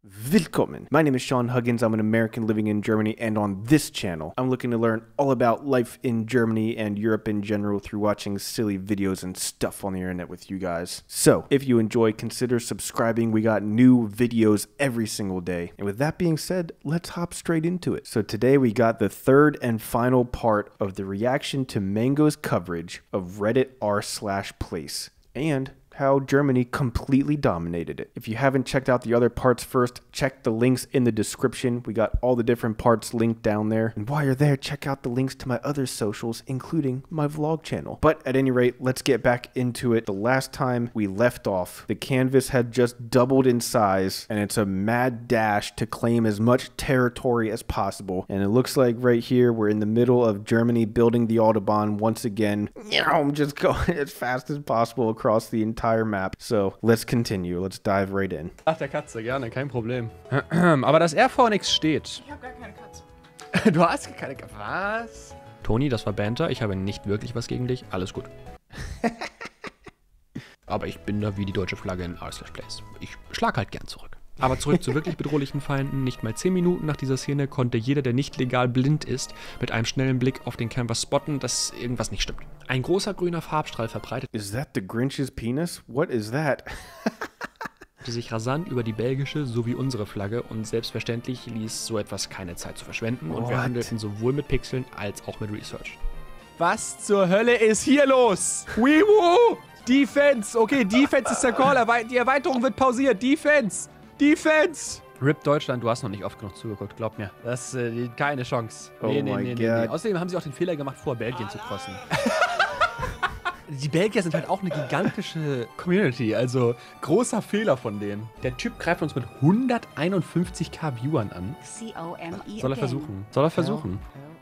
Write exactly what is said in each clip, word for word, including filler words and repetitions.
Willkommen. My name is Sean Huggins. I'm an American living in Germany, and on this channel, I'm looking to learn all about life in Germany and Europe in general through watching silly videos and stuff on the internet with you guys. So, if you enjoy, consider subscribing. We got new videos every single day. And with that being said, let's hop straight into it. So today we got the third and final part of the reaction to Mango's coverage of Reddit r slash place and how Germany completely dominated it. If you haven't checked out the other parts first, check the links in the description. We got all the different parts linked down there. And while you're there, check out the links to my other socials, including my vlog channel. But at any rate, let's get back into it. The last time we left off, the canvas had just doubled in size, and it's a mad dash to claim as much territory as possible. And it looks like right here, we're in the middle of Germany building the Autobahn once again. You know, I'm just going as fast as possible across the entire map. So, let's continue. Let's dive right in. Ach, der Katze, gerne, kein Problem. Aber dass R vor nichts steht. Ich habe gar keine Katze. Du hast gar keine Katze. Was? Toni, das war Banter. Ich habe nicht wirklich was gegen dich. Alles gut. Aber ich bin da wie die deutsche Flagge in r slash place. Ich schlag halt gern zurück. Aber zurück zu wirklich bedrohlichen Feinden. Nicht mal zehn Minuten nach dieser Szene konnte jeder, der nicht legal blind ist, mit einem schnellen Blick auf den Canvas spotten, dass irgendwas nicht stimmt. Ein großer grüner Farbstrahl verbreitet Is that the Grinch's penis? What is that? sich rasant über die belgische sowie unsere Flagge und selbstverständlich ließ so etwas keine Zeit zu verschwenden und wir What? handelten sowohl mit Pixeln als auch mit Research. Was zur Hölle ist hier los? Wiiwu! Defense! Okay, Defense ist der Call. Die Erweiterung wird pausiert. Defense! Defense! R I P Deutschland, du hast noch nicht oft genug zugeguckt, glaub mir. Das ist äh, keine Chance. Oh Nee, nee, my nee, nee, God. nee. Außerdem haben sie auch den Fehler gemacht, vor Belgien zu crossen. Die Belgier sind halt auch eine gigantische Community, also großer Fehler von denen. Der Typ greift uns mit hunderteinundfünfzigtausend Viewern an. C O M E Soll er versuchen? Soll er versuchen?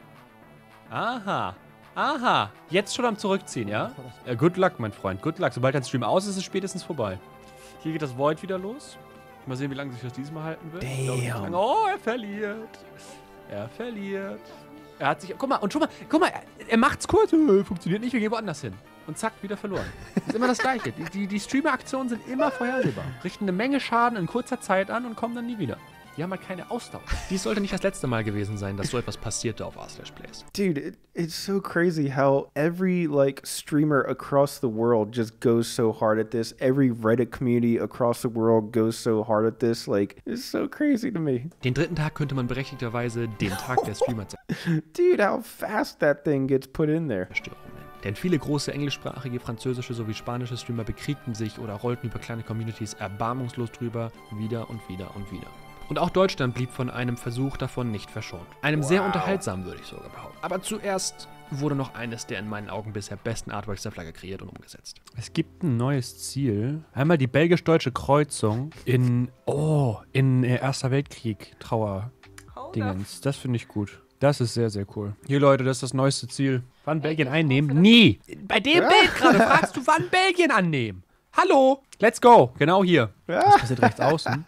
Aha. Aha. Jetzt schon am Zurückziehen, ja? Äh, good luck, mein Freund. Good luck. Sobald dein Stream aus ist, ist es spätestens vorbei. Hier geht das Void wieder los. Mal sehen, wie lange sich das diesmal halten wird. Ich glaube, nicht Damn. lange. Oh, er verliert. Er verliert. Er hat sich... Guck mal, und schon mal, guck mal, er, er macht's kurz. Äh, Funktioniert nicht, wir gehen woanders hin. Und zack, wieder verloren. Das ist immer das Gleiche. Die, die, die Streamer-Aktionen sind immer vorhersehbar. Richten eine Menge Schaden in kurzer Zeit an und kommen dann nie wieder. Die haben halt keine Ausdauer. Dies sollte nicht das letzte Mal gewesen sein, dass so etwas passierte auf r slash place. Dude, it, it's so crazy how every like streamer across the world just goes so hard at this. Every Reddit community across the world goes so hard at this. Like, it's so crazy to me. Den dritten Tag könnte man berechtigterweise den Tag der Streamer-Zerstörung Dude, how fast that thing gets put in there. nennen. Denn viele große englischsprachige, französische sowie spanische Streamer bekriegten sich oder rollten über kleine Communities erbarmungslos drüber, wieder und wieder und wieder. Und auch Deutschland blieb von einem Versuch davon nicht verschont. Einem sehr Wow. unterhaltsamen, würde ich sogar behaupten. Aber zuerst wurde noch eines der in meinen Augen bisher besten Artworks der Flagge kreiert und umgesetzt. Es gibt ein neues Ziel. Einmal die belgisch-deutsche Kreuzung in, oh, in äh, Erster Weltkrieg Trauer-Dingens. Das finde ich gut. Das ist sehr, sehr cool. Hier, Leute, das ist das neueste Ziel. Wann Belgien einnehmen? Nie! Bei dem Bild gerade fragst du, wann Belgien annehmen? Hallo! Let's go! Genau hier. Das passiert rechts außen.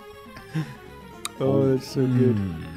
Oh, it's so good.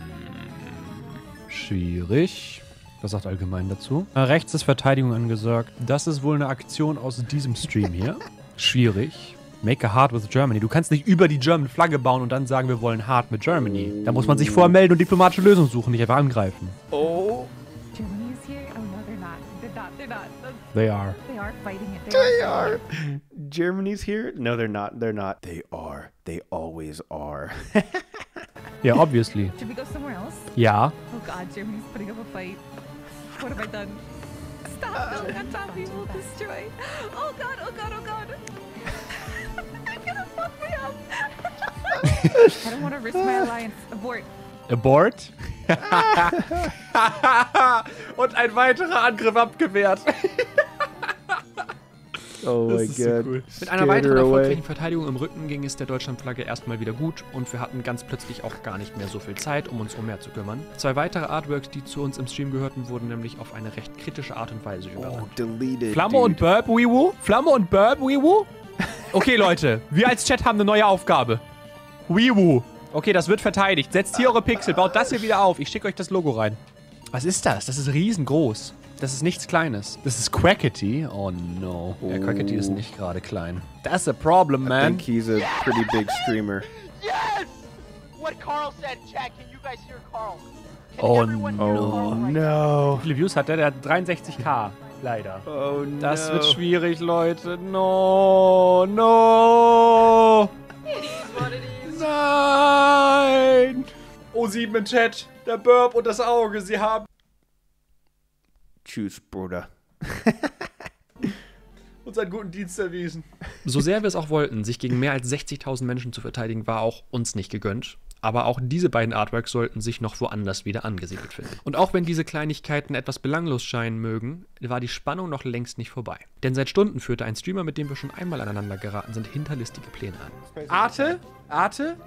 Schwierig. Was sagt allgemein dazu? Äh, rechts ist Verteidigung angesagt. Das ist wohl eine Aktion aus diesem Stream hier. Schwierig. Make a hard with Germany. Du kannst nicht über die German Flagge bauen und dann sagen, wir wollen hard mit Germany. Da muss man sich vorher melden und diplomatische Lösungen suchen, nicht einfach angreifen. Oh, Germany is here? Oh no, they're not. They're not. They're not. They are. They are fighting it. they are. Germany's here? No, they're not. They're not. They are. They always are. Ja, obviously. Should we go somewhere else? Ja. Oh god, Germany's putting up a fight. What have I done? Stop building on top, we will destroy. Oh god, oh god, oh god. They're gonna fuck me up. I don't want to risk my alliance. Abort. Abort. Und ein weiterer Angriff abgewehrt. Oh my ist so god. cool. Mit Scared einer weiteren her away. erfolgreichen Verteidigung im Rücken ging es der Deutschlandflagge erstmal wieder gut und wir hatten ganz plötzlich auch gar nicht mehr so viel Zeit, um uns um mehr zu kümmern. Zwei weitere Artworks, die zu uns im Stream gehörten, wurden nämlich auf eine recht kritische Art und Weise Oh, überrannt. deleted. Flamme dude. und Burp, Wiiwu? Flamme und Burp, Wiiwu? Okay, Leute, wir als Chat haben eine neue Aufgabe. Wiiwu. Okay, das wird verteidigt. Setzt hier eure Pixel, baut das hier wieder auf. Ich schicke euch das Logo rein. Was ist das? Das ist riesengroß. Das ist nichts Kleines. Das ist Quackity. Oh no. Oh. Ja, Quackity ist nicht gerade klein. That's a problem, I man. think he's a pretty big streamer. what Carl said, chat. Can you guys hear Carl? Can Oh, everyone hear Oh Carl right now? no. Wie viele Views hat der? Der hat dreiundsechzig K. Leider. Oh no. Das wird schwierig, Leute. No, no. Nein. O sieben im Chat. Der Burp und das Auge. Sie haben Tschüss, Bruder. uns einen guten Dienst erwiesen. So sehr wir es auch wollten, sich gegen mehr als sechzigtausend Menschen zu verteidigen, war auch uns nicht gegönnt. Aber auch diese beiden Artworks sollten sich noch woanders wieder angesiedelt finden. Und auch wenn diese Kleinigkeiten etwas belanglos scheinen mögen, war die Spannung noch längst nicht vorbei. Denn seit Stunden führte ein Streamer, mit dem wir schon einmal aneinander geraten sind, hinterlistige Pläne an. Arte? Arte?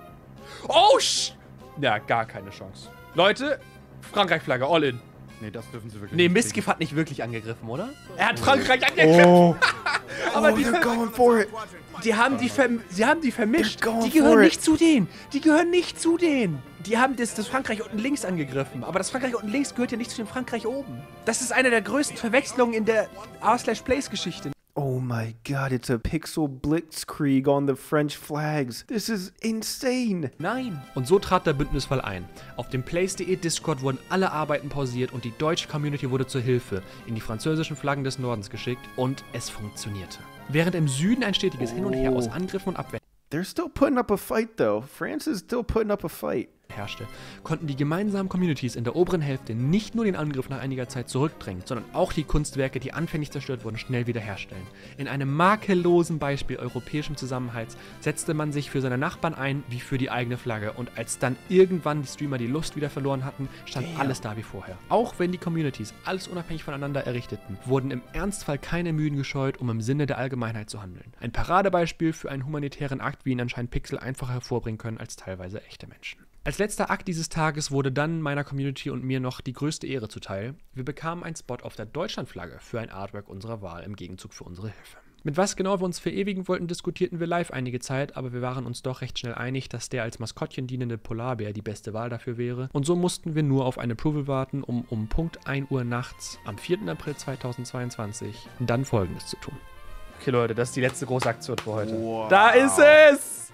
Oh, sch... Ja, gar keine Chance. Leute, Frankreich-Flagge, all in. Nee, das dürfen sie wirklich Nee, nicht. Miskiff hat nicht wirklich angegriffen, oder? Er hat Frankreich angegriffen! Oh, Aber oh die, they're going for it. die haben die, verm sie haben die vermischt. They're going Die gehören for it. nicht zu denen. Die gehören nicht zu denen. Die haben das, das Frankreich unten links angegriffen. Aber das Frankreich unten links gehört ja nicht zu dem Frankreich oben. Das ist eine der größten Verwechslungen in der R/Plays-Geschichte. Oh my god, it's a pixel blitzkrieg on the French flags. This is insane. Nein. Und so trat der Bündnisfall ein. Auf dem Plays.de Discord wurden alle Arbeiten pausiert und die deutsche Community wurde zur Hilfe in die französischen Flaggen des Nordens geschickt und es funktionierte. Während im Süden ein stetiges Hin und Her aus Angriffen und Abwehr They're still putting up a fight though. France is still putting up a fight. herrschte, konnten die gemeinsamen Communities in der oberen Hälfte nicht nur den Angriff nach einiger Zeit zurückdrängen, sondern auch die Kunstwerke, die anfänglich zerstört wurden, schnell wiederherstellen. In einem makellosen Beispiel europäischen Zusammenhalts setzte man sich für seine Nachbarn ein wie für die eigene Flagge und als dann irgendwann die Streamer die Lust wieder verloren hatten, stand Damn. alles da wie vorher. Auch wenn die Communities alles unabhängig voneinander errichteten, wurden im Ernstfall keine Mühen gescheut, um im Sinne der Allgemeinheit zu handeln. Ein Paradebeispiel für einen humanitären Akt, wie ihn anscheinend Pixel einfacher hervorbringen können als teilweise echte Menschen. Als letzter Akt dieses Tages wurde dann meiner Community und mir noch die größte Ehre zuteil. Wir bekamen einen Spot auf der Deutschlandflagge für ein Artwork unserer Wahl im Gegenzug für unsere Hilfe. Mit was genau wir uns verewigen wollten, diskutierten wir live einige Zeit, aber wir waren uns doch recht schnell einig, dass der als Maskottchen dienende Polarbär die beste Wahl dafür wäre. Und so mussten wir nur auf ein Approval warten, um um Punkt ein Uhr nachts am vierten April zweitausendzweiundzwanzig dann Folgendes zu tun. Okay Leute, das ist die letzte große Aktion für heute. Wow. Da ist es!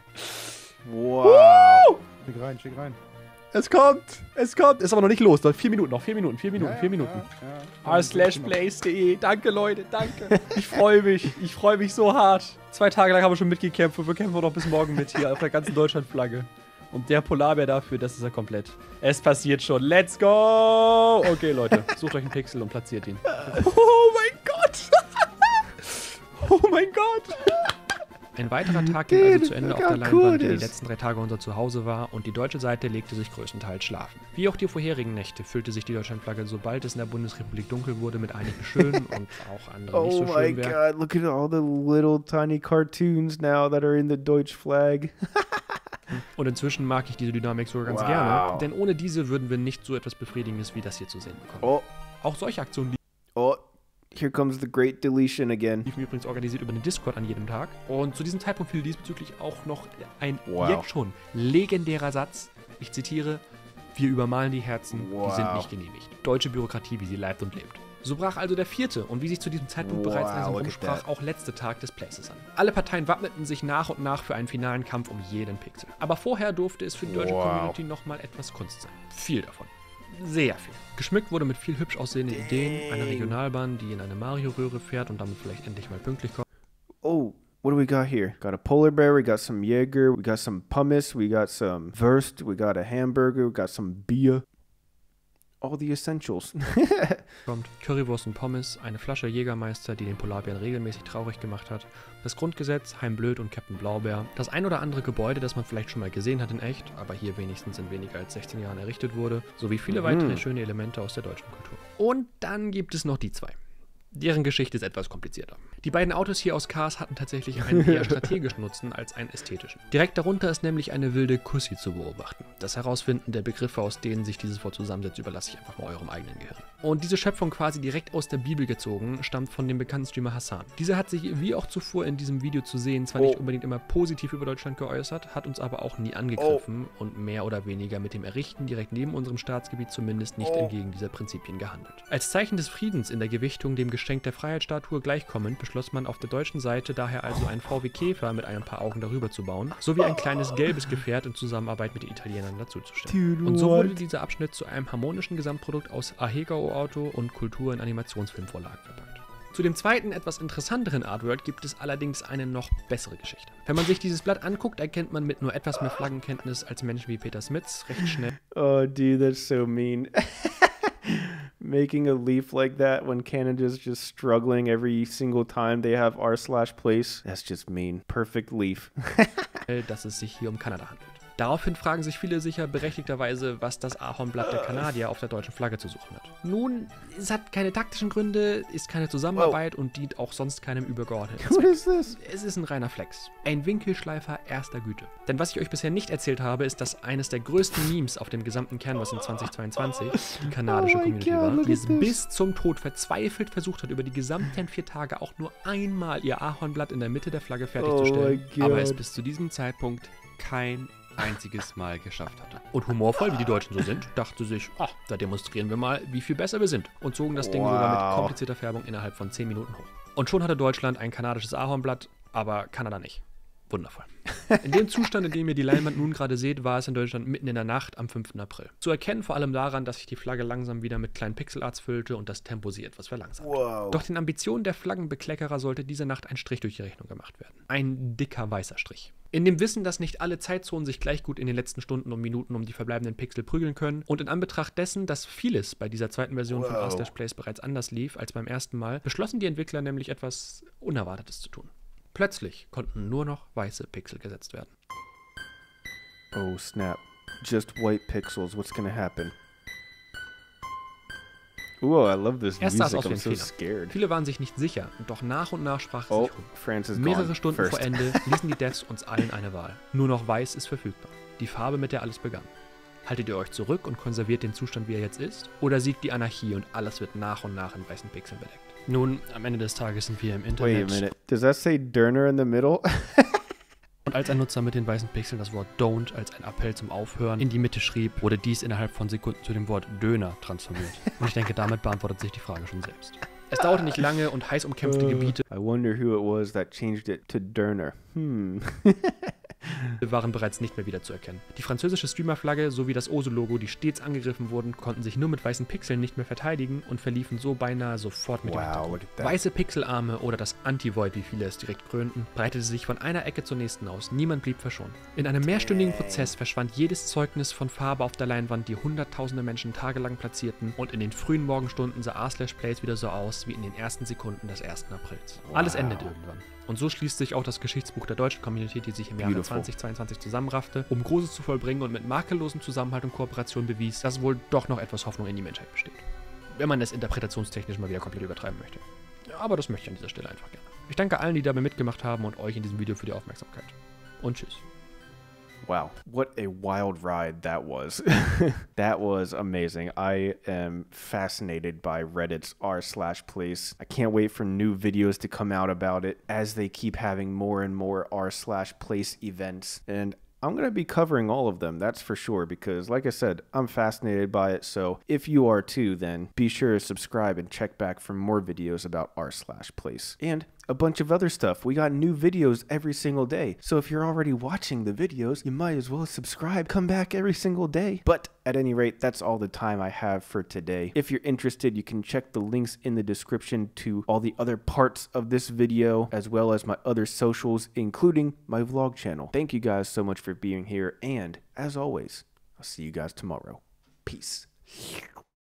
Wow. Schick rein, schick rein. Es kommt! Es kommt! Ist aber noch nicht los. Noch vier Minuten, noch vier Minuten, vier Minuten, Ja, vier ja, Minuten. ja, ja. r slash plays.de. Danke, Leute, danke. Ich freue mich. Ich freue mich so hart. Zwei Tage lang haben wir schon mitgekämpft und wir kämpfen noch bis morgen mit hier auf der ganzen Deutschlandflagge. Und der Polarbär dafür, das ist er komplett. Es passiert schon. Let's go! Okay, Leute, sucht euch einen Pixel und platziert ihn. Oh mein Gott! Oh mein Gott! Ein weiterer Tag ging also zu Ende Look auf der how Leinwand, cool der die it is. letzten drei Tage unser Zuhause war, und die deutsche Seite legte sich größtenteils schlafen. Wie auch die vorherigen Nächte füllte sich die Deutschlandflagge, sobald es in der Bundesrepublik dunkel wurde, mit einigen schönen und auch anderen nicht Oh so my schönen Werken. god, look at all the little tiny cartoons now that are in the Deutsch flag. Und inzwischen mag ich diese Dynamik sogar ganz Wow. gerne, denn ohne diese würden wir nicht so etwas Befriedigendes wie das hier zu sehen bekommen. Oh, Auch solche Aktionen oh, here comes the great deletion again. liefen übrigens organisiert über den Discord an jedem Tag. Und zu diesem Zeitpunkt fiel diesbezüglich auch noch ein Wow. jetzt schon legendärer Satz. Ich zitiere: Wir übermalen die Herzen, die Wow. sind nicht genehmigt. Deutsche Bürokratie, wie sie leibt und lebt. So brach also der vierte und wie sich zu diesem Zeitpunkt bereits Wow, langsam look at rumsprach, that. auch letzte Tag des Places an. Alle Parteien wappneten sich nach und nach für einen finalen Kampf um jeden Pixel. Aber vorher durfte es für die deutsche Wow. Community nochmal etwas Kunst sein. Viel davon. Sehr viel. Geschmückt wurde mit viel hübsch aussehenden Ideen, einer Regionalbahn, die in eine Mario-Röhre fährt und damit vielleicht endlich mal pünktlich kommt. Oh, what do we got here? Got a polar bear, we got some Jaeger, we got some pumice, we got some Wurst, we got a hamburger, we got some Bier. All the essentials. kommt Currywurst und Pommes, eine Flasche Jägermeister, die den Polarbären regelmäßig traurig gemacht hat, das Grundgesetz, Heim Blöd und Captain Blaubeer, das ein oder andere Gebäude, das man vielleicht schon mal gesehen hat in echt, aber hier wenigstens in weniger als sechzehn Jahren errichtet wurde, sowie viele weitere Mhm. schöne Elemente aus der deutschen Kultur. Und dann gibt es noch die zwei. Deren Geschichte ist etwas komplizierter. Die beiden Autos hier aus Cars hatten tatsächlich einen eher strategischen Nutzen als einen ästhetischen. Direkt darunter ist nämlich eine wilde Kussi zu beobachten. Das Herausfinden der Begriffe, aus denen sich dieses Wort zusammensetzt, überlasse ich einfach mal eurem eigenen Gehirn. Und diese Schöpfung quasi direkt aus der Bibel gezogen, stammt von dem bekannten Streamer Hassan. Dieser hat sich, wie auch zuvor in diesem Video zu sehen, zwar oh. nicht unbedingt immer positiv über Deutschland geäußert, hat uns aber auch nie angegriffen oh. und mehr oder weniger mit dem Errichten direkt neben unserem Staatsgebiet zumindest nicht oh. entgegen dieser Prinzipien gehandelt. Als Zeichen des Friedens in der Gewichtung dem Geschenk der Freiheitsstatue gleichkommend, beschloss man auf der deutschen Seite daher also einen V W Käfer mit ein paar Augen darüber zu bauen, sowie ein kleines gelbes Gefährt in Zusammenarbeit mit den Italienern dazuzustellen. Und so wurde dieser Abschnitt zu einem harmonischen Gesamtprodukt aus Ahegao-Auto und Kultur- in Animationsfilmvorlagen verpackt. Zu dem zweiten, etwas interessanteren Artwork gibt es allerdings eine noch bessere Geschichte. Wenn man sich dieses Blatt anguckt, erkennt man mit nur etwas mehr Flaggenkenntnis als Menschen wie Peter Smits recht schnell. Oh, dude, that's so mean. Making a leaf like that when Canada's just struggling every single time they have r slash place. That's just mean. Perfect leaf. dass es sich hier um Kanada handelt. Daraufhin fragen sich viele sicher berechtigterweise, was das Ahornblatt der Kanadier auf der deutschen Flagge zu suchen hat. Nun, es hat keine taktischen Gründe, ist keine Zusammenarbeit oh. und dient auch sonst keinem übergeordneten Zweck. What is this? Es ist ein reiner Flex. Ein Winkelschleifer erster Güte. Denn was ich euch bisher nicht erzählt habe, ist, dass eines der größten Memes auf dem gesamten Canvas in zweitausendzweiundzwanzig die kanadische oh Community God, war, die es bis zum Tod verzweifelt versucht hat, über die gesamten vier Tage auch nur einmal ihr Ahornblatt in der Mitte der Flagge fertigzustellen, oh aber es bis zu diesem Zeitpunkt kein einziges Mal geschafft hatte. Und humorvoll, wie die Deutschen so sind, dachte sich, ach, da demonstrieren wir mal, wie viel besser wir sind. Und zogen das Ding wow. sogar mit komplizierter Färbung innerhalb von zehn Minuten hoch. Und schon hatte Deutschland ein kanadisches Ahornblatt, aber Kanada nicht. Wundervoll. In dem Zustand, in dem ihr die Leinwand nun gerade seht, war es in Deutschland mitten in der Nacht am fünften April. Zu erkennen vor allem daran, dass sich die Flagge langsam wieder mit kleinen Pixelarts füllte und das Tempo sie etwas verlangsamte. Wow. Doch den Ambitionen der Flaggenbekleckerer sollte diese Nacht ein Strich durch die Rechnung gemacht werden. Ein dicker weißer Strich. In dem Wissen, dass nicht alle Zeitzonen sich gleich gut in den letzten Stunden und Minuten um die verbleibenden Pixel prügeln können und in Anbetracht dessen, dass vieles bei dieser zweiten Version wow. von r/place bereits anders lief als beim ersten Mal, beschlossen die Entwickler nämlich etwas Unerwartetes zu tun. Plötzlich konnten nur noch weiße Pixel gesetzt werden. Oh snap. Just white pixels. What's gonna happen? Oh, I love this Erst sah es music. aus wie I'm ein so Fehler. scared. Viele waren sich nicht sicher, doch nach und nach sprach es Oh, sich rum. Francis Mehrere gone Stunden first. vor Ende ließen die Devs uns allen eine Wahl. Nur noch weiß ist verfügbar. Die Farbe, mit der alles begann. Haltet ihr euch zurück und konserviert den Zustand, wie er jetzt ist? Oder siegt die Anarchie und alles wird nach und nach in weißen Pixeln bedeckt? Nun, am Ende des Tages sind wir im Wait a Internet. minute. Does that say Durner in the middle? Und als ein Nutzer mit den weißen Pixeln das Wort Don't als ein Appell zum Aufhören in die Mitte schrieb, wurde dies innerhalb von Sekunden zu dem Wort Döner transformiert. Und ich denke, damit beantwortet sich die Frage schon selbst. Es dauerte nicht lange und heiß umkämpfte Gebiete I wonder who it was that changed it to Durner. Hmm. waren bereits nicht mehr wiederzuerkennen. Die französische Streamer-Flagge sowie das O S O-Logo, die stets angegriffen wurden, konnten sich nur mit weißen Pixeln nicht mehr verteidigen und verliefen so beinahe sofort mit dem Wow, Hintergrund. look at that. Weiße Pixelarme oder das Anti-Void, wie viele es direkt krönten, breitete sich von einer Ecke zur nächsten aus. Niemand blieb verschont. In einem mehrstündigen Prozess verschwand jedes Zeugnis von Farbe auf der Leinwand, die hunderttausende Menschen tagelang platzierten, und in den frühen Morgenstunden sah r/place wieder so aus wie in den ersten Sekunden des ersten Aprils. Wow. Alles endete irgendwann. Und so schließt sich auch das Geschichtsbuch der deutschen Community, die sich im Jahre Beautiful. zweitausendzweiundzwanzig zusammenraffte, um Großes zu vollbringen und mit makellosem Zusammenhalt und Kooperation bewies, dass wohl doch noch etwas Hoffnung in die Menschheit besteht. Wenn man es interpretationstechnisch mal wieder komplett übertreiben möchte. Ja, aber das möchte ich an dieser Stelle einfach gerne. Ich danke allen, die dabei mitgemacht haben, und euch in diesem Video für die Aufmerksamkeit. Und tschüss. Wow, what a wild ride that was. That was amazing. I am fascinated by Reddit's r slash place. I can't wait for new videos to come out about it as they keep having more and more r slash place events. And I'm going to be covering all of them, that's for sure, because like I said, I'm fascinated by it. So if you are too, then be sure to subscribe and check back for more videos about r slash place. And a bunch of other stuff. We got new videos every single day. So if you're already watching the videos, you might as well subscribe. Come back every single day. But at any rate, that's all the time I have for today. If you're interested, you can check the links in the description to all the other parts of this video, as well as my other socials, including my vlog channel. Thank you guys so much for being here. And as always, I'll see you guys tomorrow. Peace.